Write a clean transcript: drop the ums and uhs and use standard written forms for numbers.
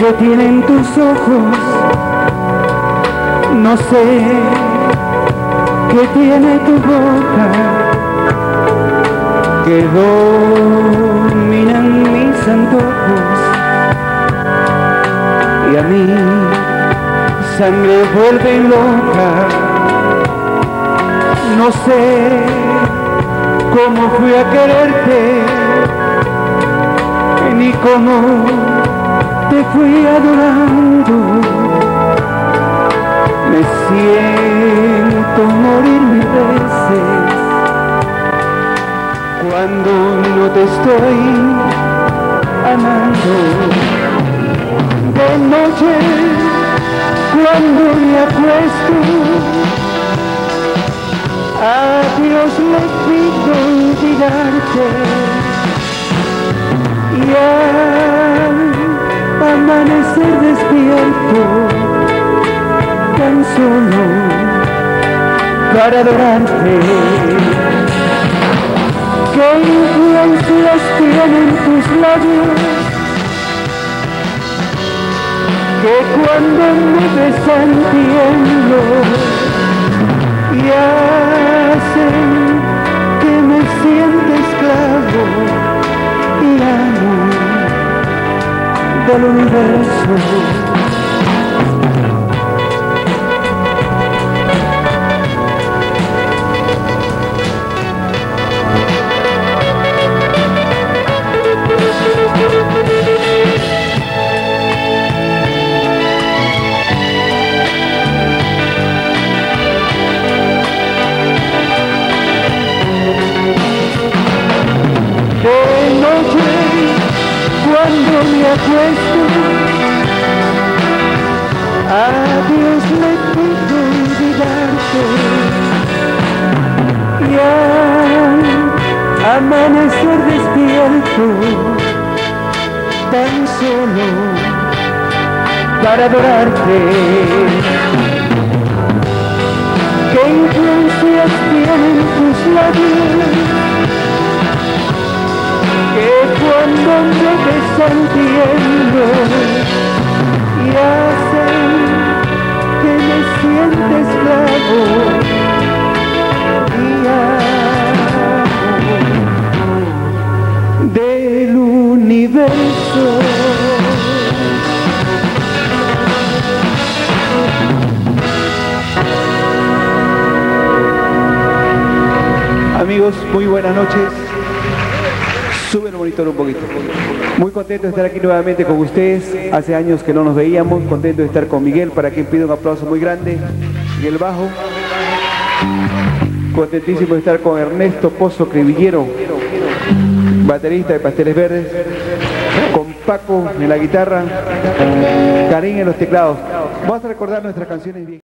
¿Qué tienen tus ojos? No sé. ¿Qué tiene tu boca? Que dominan mis antojos. Y a mí sangre vuelve loca. No sé cómo fui a quererte, ni cómo te fui adorando. Me siento morir mil veces cuando no te estoy amando. De noche, cuando me acuesto, a Dios le pido olvidarte. Y al amanecer despierto, tan solo para adorarte. ¿Qué influencias tienen tus labios que cuando me besan tiemblo y hacen que me sienta esclavo y amo del universo? Cuando me acuesto, a Dios le pido olvidarte. Y al amanecer despierto, tan solo para adorarte. ¿Qué influencias tienen tus labios que cuando me besan tiemblo y hacen que me sienta esclavo y amo del universo? Amigos, muy buenas noches. Sube el monitor un poquito. Muy contento de estar aquí nuevamente con ustedes. Hace años que no nos veíamos. Contento de estar con Miguel, para quien pido un aplauso muy grande. Miguel bajo. Contentísimo de estar con Ernesto Pozo Cribillero, baterista de Pasteles Verdes. Con Paco en la guitarra. Karim en los teclados. Vamos a recordar nuestras canciones bien.